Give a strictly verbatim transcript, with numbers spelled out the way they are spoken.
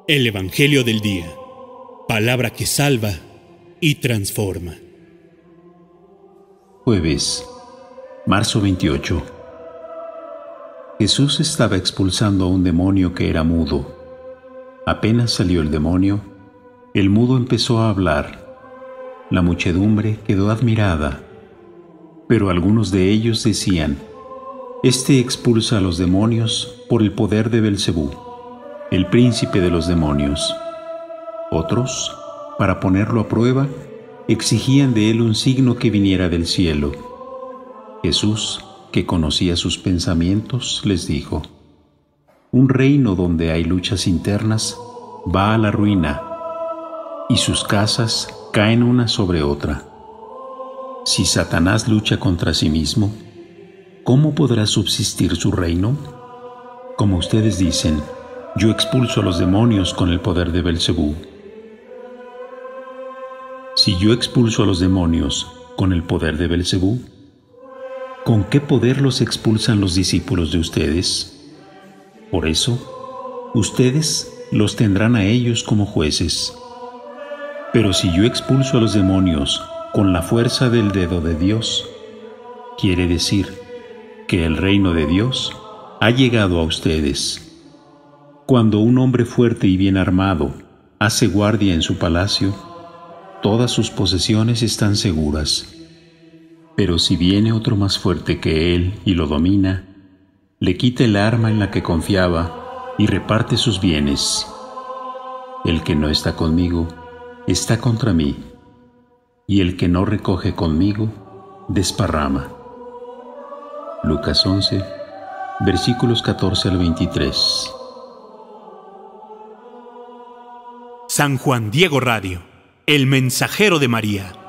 El Evangelio del Día. Palabra que salva y transforma. Jueves, marzo veintiocho. Jesús estaba expulsando a un demonio que era mudo. Apenas salió el demonio, el mudo empezó a hablar. La muchedumbre quedó admirada, pero algunos de ellos decían: Este expulsa a los demonios por el poder de Belcebú, el príncipe de los demonios. Otros, para ponerlo a prueba, exigían de él un signo que viniera del cielo. Jesús, que conocía sus pensamientos, les dijo: Un reino donde hay luchas internas va a la ruina, y sus casas caen una sobre otra. Si Satanás lucha contra sí mismo, ¿cómo podrá subsistir su reino? Como ustedes dicen, yo expulso a los demonios con el poder de Belcebú. Si yo expulso a los demonios con el poder de Belcebú, ¿con qué poder los expulsan los discípulos de ustedes? Por eso, ustedes los tendrán a ellos como jueces. Pero si yo expulso a los demonios con la fuerza del dedo de Dios, quiere decir que el reino de Dios ha llegado a ustedes. Cuando un hombre fuerte y bien armado hace guardia en su palacio, todas sus posesiones están seguras. Pero si viene otro más fuerte que él y lo domina, le quita el arma en la que confiaba y reparte sus bienes. El que no está conmigo está contra mí, y el que no recoge conmigo desparrama. Lucas once, versículos catorce al veintitrés. San Juan Diego Radio, el mensajero de María.